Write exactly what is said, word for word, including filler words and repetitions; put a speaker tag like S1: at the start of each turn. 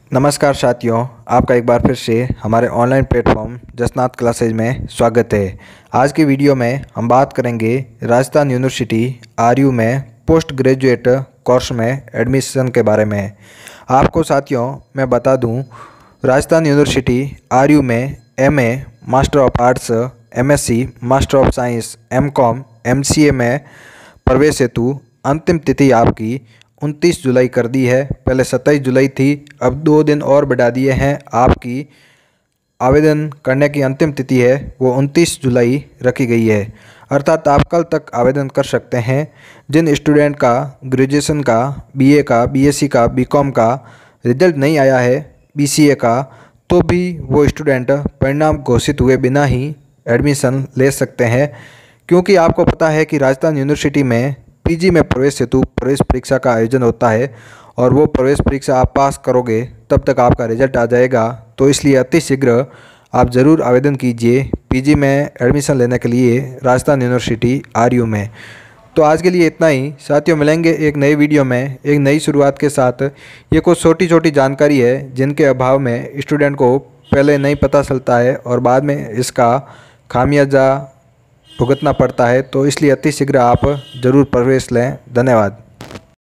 S1: नमस्कार साथियों, आपका एक बार फिर से हमारे ऑनलाइन प्लेटफॉर्म जसनाथ क्लासेज में स्वागत है। आज की वीडियो में हम बात करेंगे राजस्थान यूनिवर्सिटी आरयू में पोस्ट ग्रेजुएट कोर्स में एडमिशन के बारे में। आपको साथियों मैं बता दूं, राजस्थान यूनिवर्सिटी आरयू में MA, master of arts, MSc, master of science, MCom, MCA में प्रवेश हेतु अंतिम तिथि आपकी उनतीस जुलाई कर दी है। पहले सत्ताईस जुलाई थी, अब दो दिन और बढ़ा दिए हैं। आपकी आवेदन करने की अंतिम तिथि है वो उनतीस जुलाई रखी गई है, अर्थात आप कल तक आवेदन कर सकते हैं। जिन स्टूडेंट का ग्रेजुएशन का, बीए का, बीएससी का, बीकॉम का रिजल्ट नहीं आया है, बीसीए का, तो भी वो स्टूडेंट परिणाम घोषित हुए बिना ही एडमिशन ले सकते हैं, क्योंकि आपको पता है कि राजस्थान यूनिवर्सिटी में पीजी में प्रवेश हेतु प्रवेश परीक्षा का आयोजन होता है और वो प्रवेश परीक्षा आप पास करोगे तब तक आपका रिजल्ट आ जाएगा। तो इसलिए अति शीघ्र आप ज़रूर आवेदन कीजिए पीजी में एडमिशन लेने के लिए राजस्थान यूनिवर्सिटी आरयू में। तो आज के लिए इतना ही साथियों, मिलेंगे एक नई वीडियो में एक नई शुरुआत के साथ। ये कुछ छोटी छोटी जानकारी है जिनके अभाव में स्टूडेंट को पहले नहीं पता चलता है और बाद में इसका खामियाजा भुगतना पड़ता है। तो इसलिए अति शीघ्र आप ज़रूर प्रवेश लें। धन्यवाद।